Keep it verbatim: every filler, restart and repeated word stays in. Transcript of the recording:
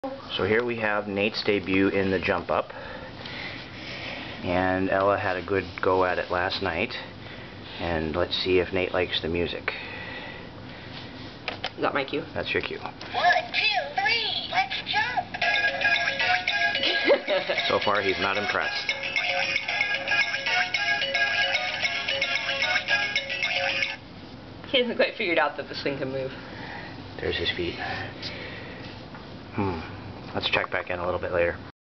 So here we have Nate's debut in the jump up, and Ella had a good go at it last night, and let's see if Nate likes the music. Is that my cue? That's your cue. One, two, three, let's jump! So far he's not impressed. He hasn't quite figured out that this thing can move. There's his feet. Hmm. Let's check back in a little bit later.